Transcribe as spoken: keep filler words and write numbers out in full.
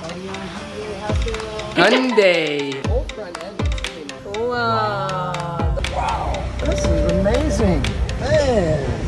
Hyundai. Both front ends. 우와. This is amazing. Man.